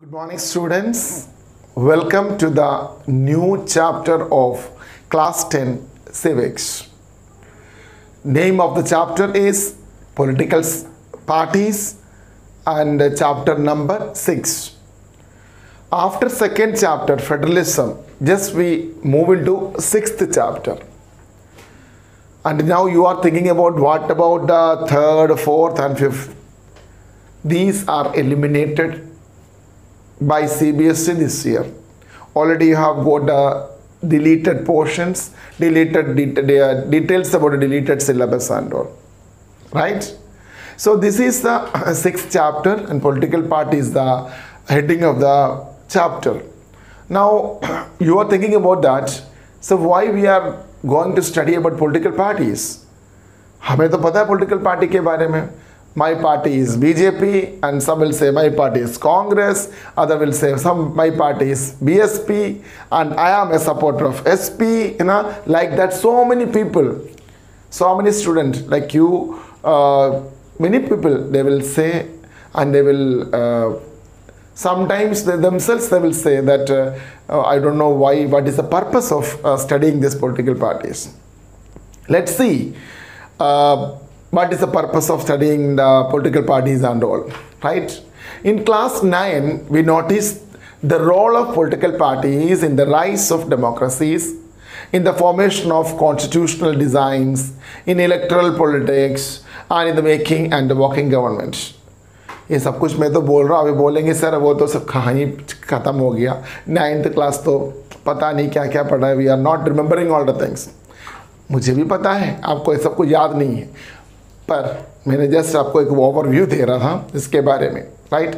Good morning, students. Welcome to the new chapter of Class 10 Civics. Name of the chapter is Political Parties and chapter number 6. After second chapter, Federalism, just we move into sixth chapter. And now you are thinking about what about the third, fourth and fifth. These are eliminated by CBSE this year. Already you have got deleted portions, details about the deleted syllabus and all. Right? So this is the sixth chapter and political party is the heading of the chapter. Now you are thinking about that. So why we are going to study about political parties? हमें तो पता है political party के बारे में. My party is BJP and some will say my party is Congress, other will say my party is BSP and I am a supporter of SP, like that. So many people, so many students like you, many people they will say, and they will sometimes themselves they will say that I don't know why, what is the purpose of studying these political parties. Let's see. What is the purpose of studying the political parties and all, right? In class 9, we noticed the role of political parties in the rise of democracies, in the formation of constitutional designs, in electoral politics, and in the making and the working government. ये सब कुछ मैं तो बोल रहा हूँ, अभी बोलेंगे सर वो तो सब कहानी खत्म हो गया, 9th क्लास तो पता नहीं क्या क्या पढ़ा है, we are not remembering all the things. मुझे भी पता है, आपको ये सब कुछ याद नहीं है, पर मैंने जस्ट आपको एक ओवरव्यू दे रहा था इसके बारे में, राइट?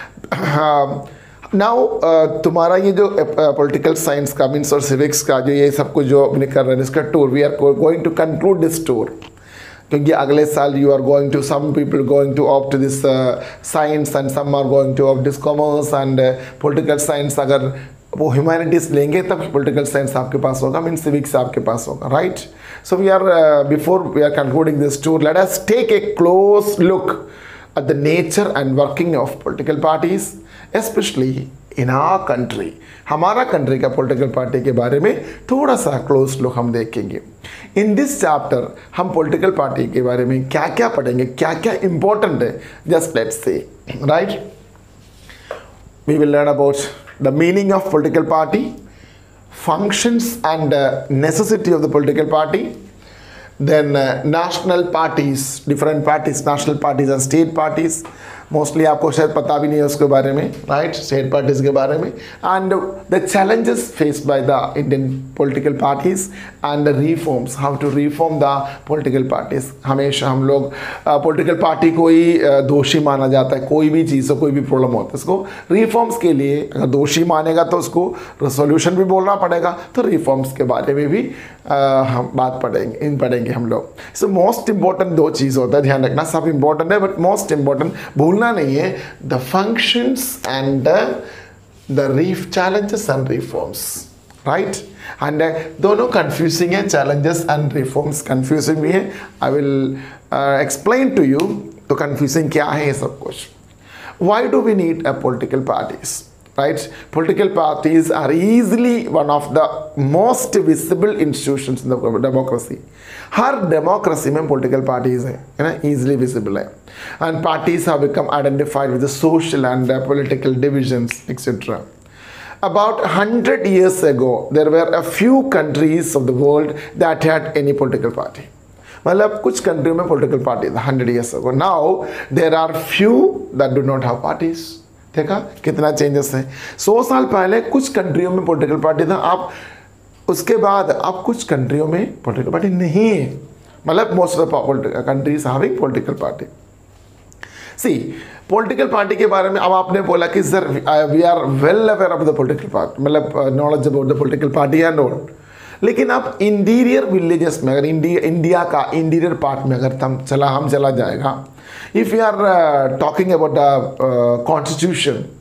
नाउ तुम्हारा ये जो पॉलिटिकल साइंस का मीन्स और सिविक्स का जो ये सब कुछ जो अपने कर रहे हैं इसका tour, we are going to conclude this tour, क्योंकि अगले साल you are going to some people going to opt this science and some are going to opt this commerce and political science. अगर वो ह्यूमैनिटीज़ लेंगे तब political science आपके पास होगा, मीन सिविक्स आपके पास होगा, right? So we are before we are concluding this tour, let us take a close look at the nature and working of political parties, especially in our country. हमारा country का political party के बारे में थोड़ा सा close look हम देखेंगे. In this chapter हम political party के बारे में क्या क्या पढ़ेंगे, क्या क्या important है, just let's see, right? We will learn about the meaning of political party, functions and necessity of the political party, then national parties, different parties, national parties and state parties. Mostly आपको शायद पता भी नहीं है उसके बारे में, right? State parties के बारे में, and the challenges faced by the Indian political parties and the reforms, how to reform the political parties. हमेशा हम लोग पॉलिटिकल पार्टी को ही दोषी माना जाता है, कोई भी चीज़ हो, कोई भी प्रॉब्लम होता है, इसको रिफॉर्म्स के लिए अगर दोषी मानेगा तो उसको सोल्यूशन भी बोलना पड़ेगा, तो रिफॉर्म्स के बारे में भी हम बात पढ़ेंगे हम लोग. सो मोस्ट इंपॉर्टेंट दो चीज़ होता है, ध्यान रखना, सब इंपॉर्टेंट है बट मोस्ट इंपॉर्टेंट भूलना नहीं है, the functions and the challenges and reforms, right? And दोनों कंफ्यूजिंग है, चैलेंजेस एंड रिफॉर्म्स कंफ्यूजिंग भी है. I will explain to you तो कंफ्यूजिंग क्या है ये सब कुछ. Why do we need a political parties, right? Political parties are easily one of the most visible institutions in the democracy. हर democracy में political parties है ना, easily visible है, and parties have become identified with the social and political divisions, etc. About 100 years ago, there were a few countries of the world that had any political party. मतलब कुछ कंट्रियों में political party था 100 years ago. Now there are few that do not have parties. देखा कितना changes है. 100 साल पहले कुछ कंट्रियों में पॉलिटिकल पार्टी था, आप उसके बाद अब कुछ कंट्रियों में पॉलिटिकल पार्टी नहीं है, मतलब most of the countries having political party. See political party के बारे में अब आपने बोला कि sir we are well aware of the political party, मतलब knowledge about the political party and all, लेकिन अब इंटीरियर विलेजेस में अगर इंडिया का इंटीरियर पार्ट में अगर हम चला जाएगा, if we are talking about the constitution,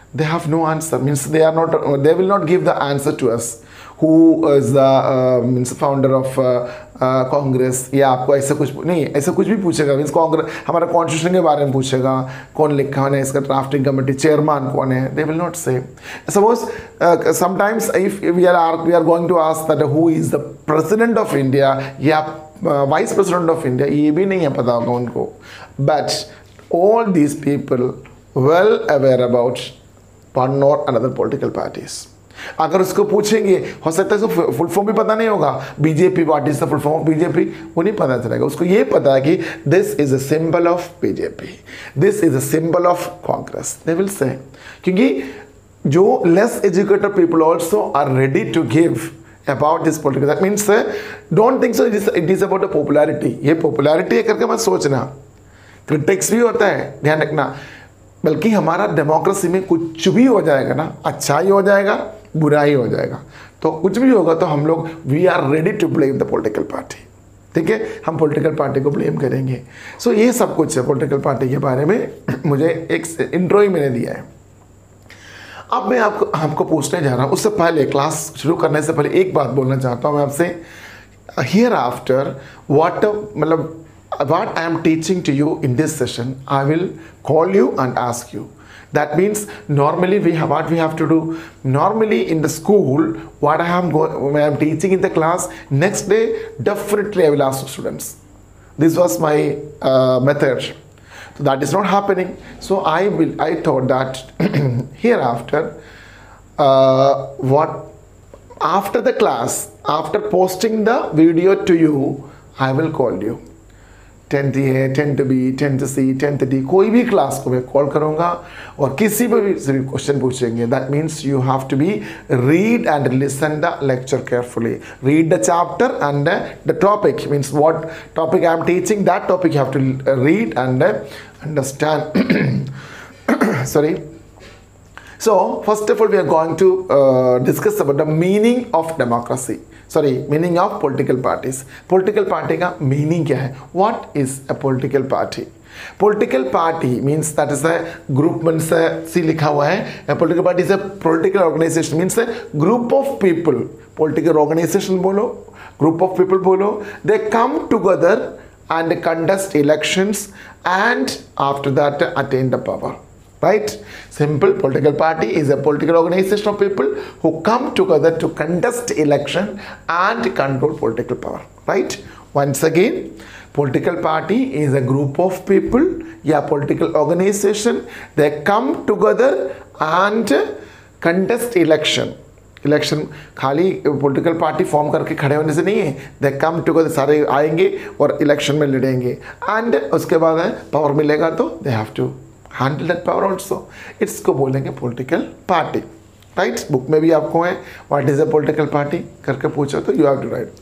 they have no answer, means they will not give the answer to us who is the means founder of Congress, या आपको ऐसा कुछ नहीं, ऐसा कुछ भी पूछेगा, मीन्स कांग्रेस हमारा कॉन्स्टिट्यूशन के बारे में पूछेगा, कौन लिखा है इसका ड्राफ्टिंग कमेटी चेयरमैन कौन है, they will not say. Suppose sometimes if we are going to ask that who is the president of India या वाइस प्रेसिडेंट ऑफ इंडिया, ये भी नहीं है पता होगा उनको. But all these people well aware about one और another political parties. अगर उसको पूछेंगे, हो सकता है उसको फुल फॉर्म भी पता नहीं होगा, BJP, what is the full form of BJP, वो नहीं पता चलेगा. उसको ये पता है कि this is a symbol of BJP, this is a symbol of Congress, they will say. क्योंकि जो less educated people also are ready to give about this political, that means don't think so it is about a popularity. ये popularity है करके मत सोचना, critics भी होता है, ध्यान रखना. बल्कि हमारा डेमोक्रेसी में कुछ भी हो जाएगा ना, अच्छा ही हो जाएगा, बुरा ही हो जाएगा. तो कुछ भी होगा तो हम लोग we are ready to blame the political party. ठीक है, हम पॉलिटिकल पार्टी को ब्लेम करेंगे. सो ये सब कुछ है पॉलिटिकल पार्टी के बारे में. मुझे एक इंट्रो ही मैंने दिया है. अब मैं आपको पूछने जा रहा हूँ, उससे पहले क्लास शुरू करने से पहले एक बात बोलना चाहता हूँ मैं आपसे. Here after what I am teaching to you in this session, I will call you and ask you. That means normally what we have to do, normally in the school, what I am teaching in the class, next day definitely I will ask the students. This was my method. So that is not happening. So I thought that hereafter, after the class, after posting the video to you, I will call you. 10th A, 10th B, 10th C, 10th D, कोई भी class को मैं call करूँगा और किसी पर भी question पूछेंगे. That means you have to be read and listen the lecture carefully. Read the chapter and the topic, means what topic I am teaching, that topic you have to read and understand. Sorry. So first of all we are going to discuss about the meaning of democracy. Sorry, meaning of political parties. Political party का meaning क्या है? What is a political party? Political party means that is a group, means सी लिखा हुआ है. A political party is a political organization, means a group of people. Political organization बोलो, group of people बोलो. They come together and conduct elections and after that attain the power. Right? Simple. Political party is a political organization of people who come together to contest election and control political power. Right? Once again, political party is a group of people, yeah, political organization. They come together and contest election. Election खाली political party form करके खड़े होने से नहीं है. दे come together, सारे आएंगे और इलेक्शन में लड़ेंगे एंड उसके बाद पावर मिलेगा तो they have to handle that power also. इसको बोलेंगे पॉलिटिकल पार्टी. राइट, बुक में भी आपको है what is a political party करके पूछो तो you have to write.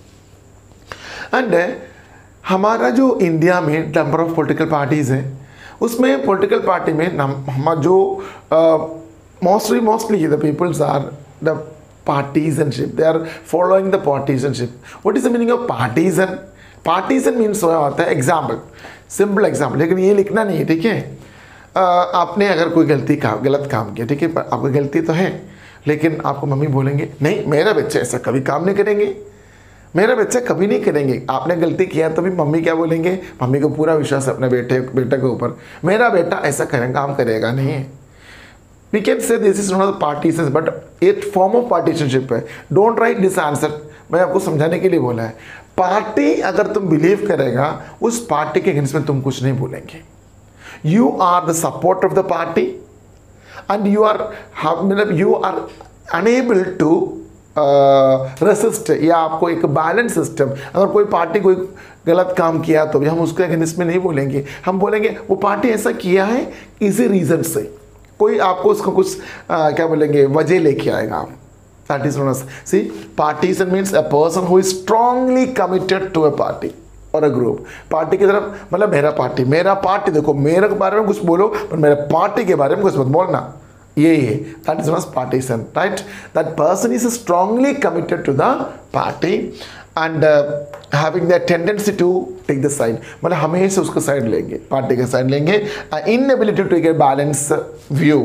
And हमारा जो इंडिया में नंबर ऑफ पॉलिटिकल पार्टीज हैं, उसमें पॉलिटिकल पार्टी में हमारा जो mostly the peoples are the partisanship. They are following the partisanship. What is the meaning of partisan? Partisan means होता है एग्जाम्पल, सिंपल एग्जाम्पल, लेकिन ये लिखना नहीं है. ठीक है, आपने अगर कोई गलत काम किया, ठीक है, आपकी गलती तो है, लेकिन आपको मम्मी बोलेंगे नहीं मेरा बच्चा ऐसा कभी काम नहीं करेंगे, मेरा बच्चा कभी नहीं करेंगे. आपने गलती किया तो भी मम्मी क्या बोलेंगे, मम्मी को पूरा विश्वास है अपने बेटे के ऊपर, मेरा बेटा ऐसा काम करेगा नहीं. We can say this is not a partisan, but एक form of partisanship है. Don't write this answer. मैं आपको समझाने के लिए बोला है. पार्टी अगर तुम बिलीव करेगा, उस पार्टी के अगेंस्ट में तुम कुछ नहीं बोलेंगे. You are the support of the party, and you are unable to resist. या आपको एक बैलेंस सिस्टम, अगर कोई पार्टी कोई गलत काम किया तो भी हम उसके अगेंस्ट में नहीं बोलेंगे. हम बोलेंगे वो पार्टी ऐसा किया है इसी रीजन से, कोई आपको उसको कुछ क्या बोलेंगे वजह लेके आएगा. दैट इज नोन एज सी partisan means a person who is strongly committed to a party और अ ग्रुप. पार्टी की तरफ मतलब मेरा पार्टी देखो, मेरे के बारे में कुछ बोलो पर मेरे पार्टी के बारे में कुछ मत बोलना, ये है. That is known as partisan. Right, that person is strongly committed to the party and having that tendency to take the side, मतलब हमेशा उसका साइड लेंगे, पार्टी का साइड लेंगे. inability to take a balanced view,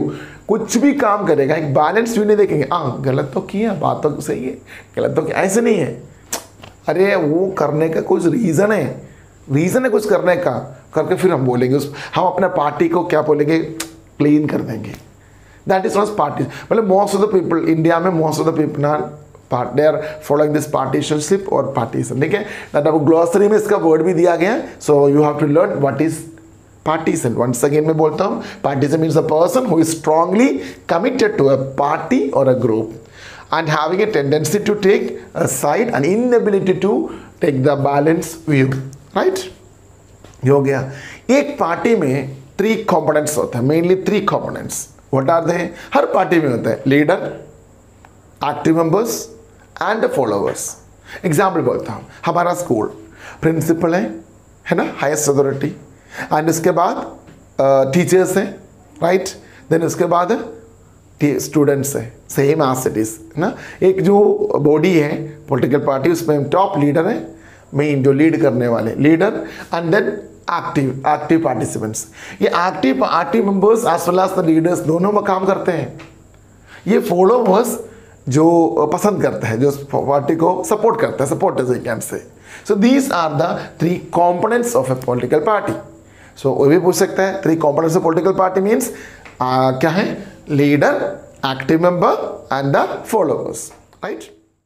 कुछ भी काम करेगा एक बैलेंस व्यू नहीं देखेंगे, हाँ गलत तो किया, बात तो सही है, गलत तो किया, ऐसे नहीं है। अरे वो करने का कुछ रीज़न है कुछ करने का, करके फिर हम बोलेंगे हम अपने पार्टी को क्या बोलेंगे, क्लीन कर देंगे। That is not party. मतलब most of the people India में, most of the people are they are following this partisanship और पार्टीशन, ठीक है। दैट अब ग्लॉसरी में इसका वर्ड भी दिया गया है, so you have to learn what is partisan. Once again मैं बोलता हूँ, partisan means a person who is strongly committed to a party or a group and having a tendency to take a side and inability to take the balanced view, right? ये हो गया। एक party में 3 components होते हैं, mainly 3 components. What are they? हर पार्टी में होता है leader, active members and followers. Example बोलता हूँ, हमारा स्कूल प्रिंसिपल है ना, हाईएस्ट अथॉरिटी, एंड इसके बाद टीचर्स हैं, राइट, देन उसके बाद स्टूडेंट्स हैं, सेम एज इट इज ना। एक जो बॉडी है पॉलिटिकल पार्टी, उसमें टॉप लीडर है, मेन जो लीड करने वाले leader, and then active participants. ये active members as well as the leaders दोनों में काम करते हैं। ये फॉलोवर्स जो पसंद करते हैं, जो पार्टी को सपोर्ट करते हैं, supporters you can say. So these are the 3 components of a political party. So वो भी पूछ सकता है 3 components ऑफ पॉलिटिकल पार्टी मीन्स क्या है, leader, active member and the followers, right.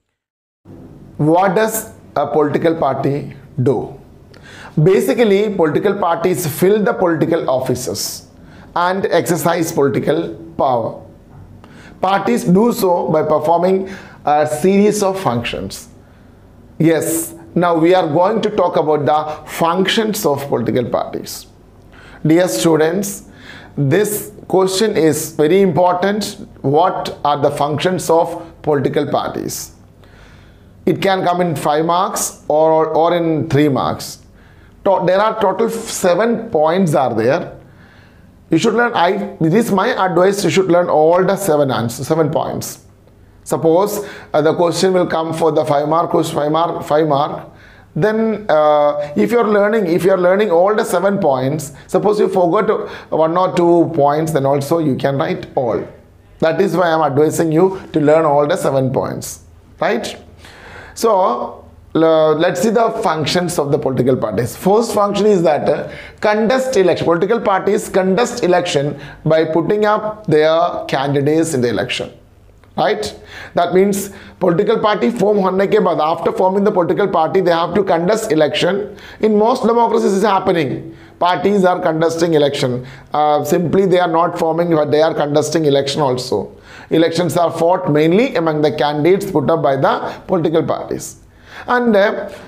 What does a political party do? Basically political parties fill the political offices and exercise political power. Parties do so by performing a series of functions. Yes, now we are going to talk about the functions of political parties. Dear students, this question is very important. What are the functions of political parties? It can come in 5 marks or in 3 marks. There are total 7 points are there. You should learn, this is my advice, you should learn all the 7 points. Suppose the question will come for the 5 mark, then if you are learning all the 7 points, suppose you forgot 1 or 2 points, then also you can write all. That is why I am advising you to learn all the 7 points, right? So let's see the functions of the political parties. First function is that contest election. Political parties contest election by putting up their candidates in the election, right? That means political party form होने के बाद, after forming the political party, they have to contest election. In most democracies is happening. Parties are contesting election. Simply they are not forming, but they are contesting election also. Elections are fought mainly among the candidates put up by the political parties. And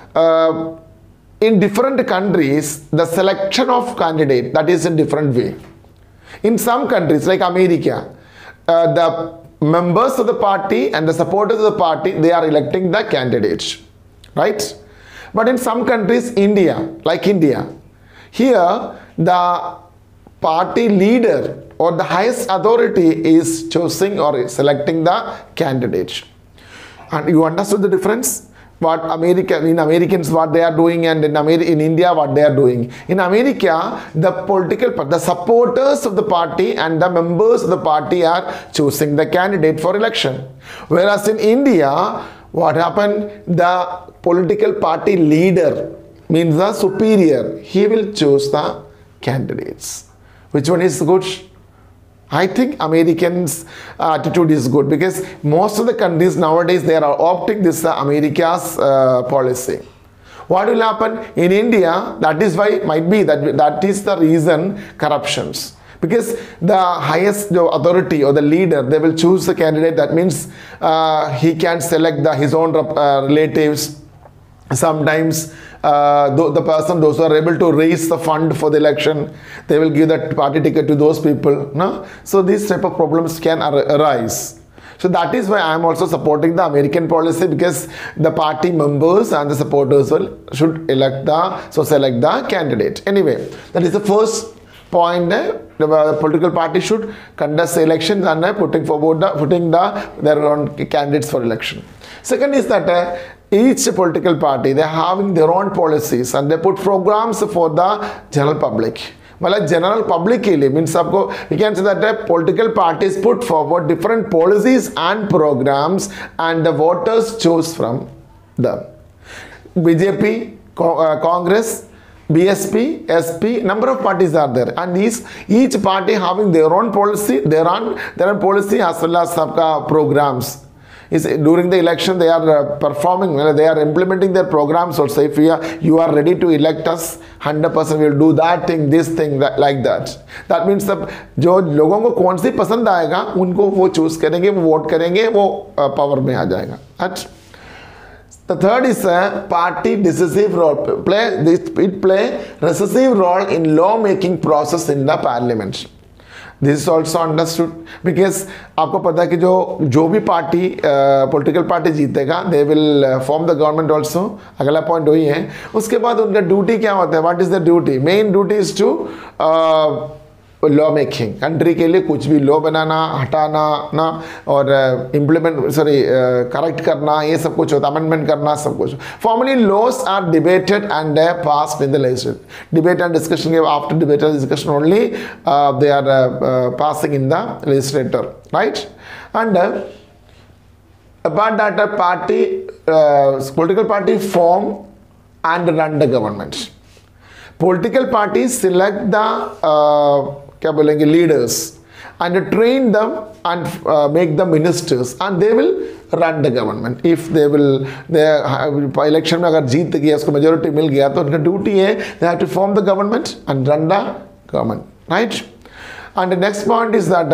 in different countries, the selection of candidate, that is in different way. In some countries like America, the members of the party and the supporters of the party, they are electing the candidates, right? But in some countries, like India, here the party leader or the highest authority is choosing or selecting the candidates. And you understood the difference? What Americans what they are doing, and in India what they are doing. In America, the supporters of the party and the members of the party are choosing the candidate for election. Whereas in India, what happened? The political party leader, means the superior, he will choose the candidates. Which one is good? I think Americans' attitude is good, because most of the countries nowadays, they are opting this America's policy. What will happen in India? That is why might be that is the reason corruptions, because the highest authority or the leader, they will choose the candidate. That means he can select his own relatives. Sometimes those who are able to raise the fund for the election, they will give that party ticket to those people, no? So these type of problems can arise. So that is why I am also supporting the American policy, because the party members and the supporters should select the candidate. Anyway, that is the first point. The political party should conduct the elections and putting their own candidates for election. Second is that each political party, they are having their own policies and they put programs for the general public. मतलब general public के लिए means आपको we can say that political parties put forward different policies and programmes and the voters choose from them. BJP, Congress, BSP, SP, number of parties are there, and each party having their own policy, their own policy as well as sabka programs. During the election they are performing, they are implementing their programs also. If you are ready to elect us, 100% we will do that thing, this thing, that, like that. That means सब जो लोगों को कौन सी पसंद आएगा उनको वो choose करेंगे, वो वोट करेंगे, वो पावर में आ जाएगा. अच्छा, the third is a party decisive role. It play decisive role in law making process in the parliament. This is also understood because आपको पता है कि जो भी पार्टी पॉलिटिकल पार्टी जीतेगा they will form the government also. अगला पॉइंट वही है. उसके बाद उनका ड्यूटी क्या होता है? What is the duty? Main duty is to law making, country के लिए कुछ भी लॉ बनाना, हटाना ना, और इम्प्लीमेंट करेक्ट करना, ये सब कुछ होता है, अमेंडमेंट करना, सब कुछ. Formally laws are debated and passed in the legislature. Debate and discussion के after debate and discussion only they are passing in the legislator, right. And about that a party political party form and run the government. Political parties select the क्या बोलेंगे leaders and train them and make them ministers and they will run the government. If they will election में अगर जीत गया, उसको majority मिल गया, तो उनका duty है they have to form the government and run the government, right. And the next point is that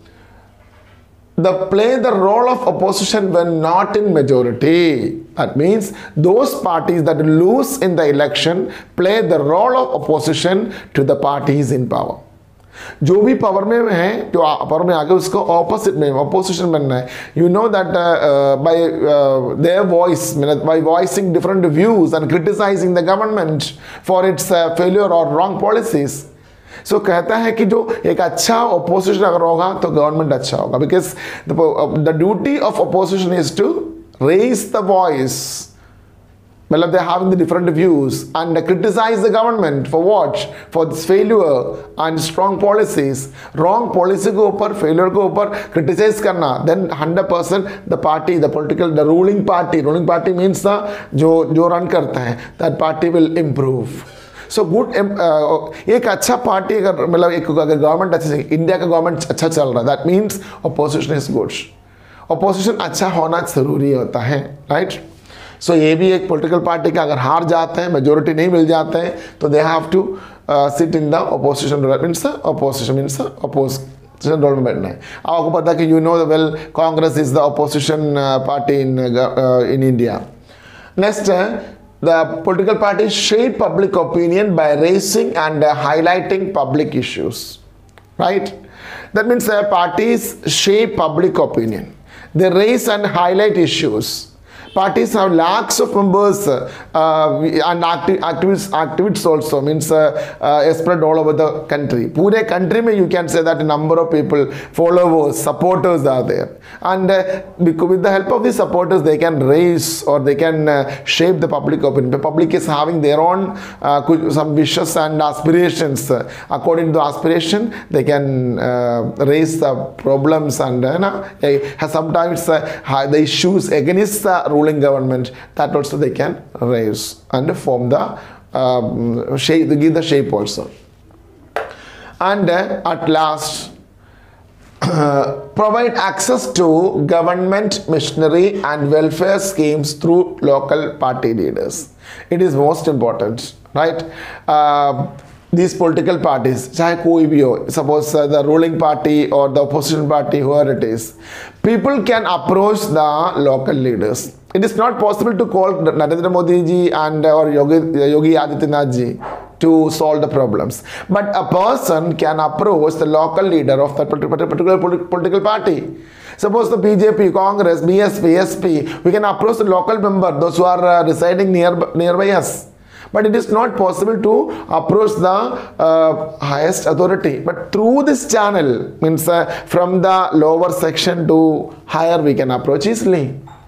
they play the role of opposition when not in majority. That means those parties that lose in the election play the role of opposition to the parties in power. जो भी power में है, जो power में आगे, उसको opposite में opposition बनना है. You know that by their voice, by voicing different views and criticising the government for its failure और रॉन्ग पॉलिसीज. सो कहता है कि जो एक अच्छा ऑपोजिशन अगर होगा तो गवर्नमेंट अच्छा होगा, because the duty of opposition is to raise the voice. मतलब they having the different views and criticize the government for what? For this failure and strong policies. Wrong policy के ऊपर, failure के ऊपर criticize करना, then 100% the party, the ruling party means the जो run करता है, that party will improve. So good. एक अच्छा पार्टी अगर मतलब एक अगर गवर्नमेंट अच्छा, इंडिया का गवर्नमेंट अच्छा चल रहा है, that means opposition is good. Opposition अच्छा होना जरूरी होता है, right? सो ये भी एक पॉलिटिकल पार्टी का अगर हार जाते हैं, मेजोरिटी नहीं मिल जाते हैं, तो they have to sit in the opposition role. Means opposition means opposition role में बैठना है. आपको पता है कि you know well Congress is the opposition party in India. Next, the political parties shape public opinion by raising and highlighting public issues, right. That means parties shape public opinion. They raise and highlight issues. Parties have lakhs of members and activists also, means spread all over the country. पूरे country में you can say that a number of people, followers, supporters are there, and with the help of the supporters they can raise or they can shape the public opinion. The public is having their own some wishes and aspirations. According to aspiration they can raise the problems and sometimes the issues against the ruling government, that also they can raise and form the shape, they give the shape also. And at last provide access to government machinery and welfare schemes through local party leaders. It is most important, right. These political parties, चाहे कोई भी हो, suppose the ruling party or the opposition party, whoever it is, people can approach the local leaders. It is not possible to call Narendra Modi ji and or Yogi Adityanath ji to solve the problems, but a person can approach the local leader of that particular political party. Suppose the BJP, Congress, BSP, SP, we can approach the local member, those who are residing nearby us. But it is not possible to approach the highest authority. But through this channel, means from the lower section to higher, we can approach easily.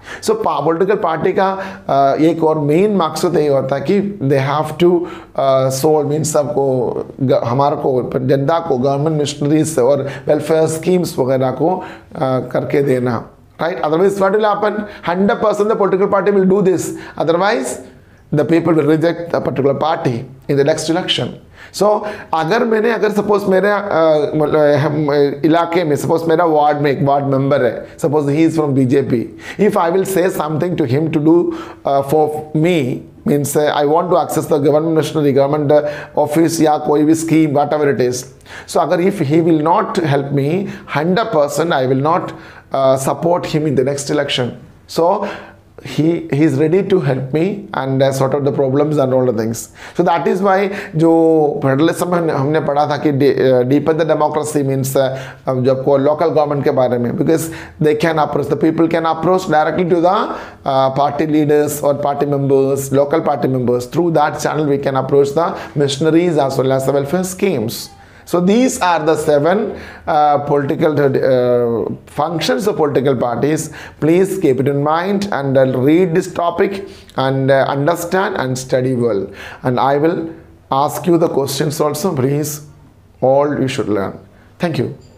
So political party का एक और main मकसद यही होता है कि they have to solve means सबको हमारे को जनता को गवर्नमेंट मिशनरीज और वेलफेयर स्कीम्स वगैरह को करके देना, right. Otherwise what will happen, 100% the political party will do this, otherwise the people will reject a particular party in the next election. So अगर सपोज मेरे इलाके में सपोज मेरा वार्ड में एक वार्ड मेंबर है, suppose he is from BJP, if I will say something to him to do for me, means I want to access the government missionary, government office या कोई भी scheme whatever it is, so अगर if he will not help me 100% I will not support him in the next election. So he is ready to help me and sort out the problems and all the things. So that is why जो federalism हमने पढ़ा था कि deepen the democracy means जब को local government के बारे में, because they can approach, the people can approach directly to the party leaders or party members, local party members. Through that channel we can approach the missionaries as well as the welfare schemes. So these are the 7 political functions of political parties. Please keep it in mind and read this topic and understand and study well. And I will ask you the questions also. Please, all you should learn. Thank you.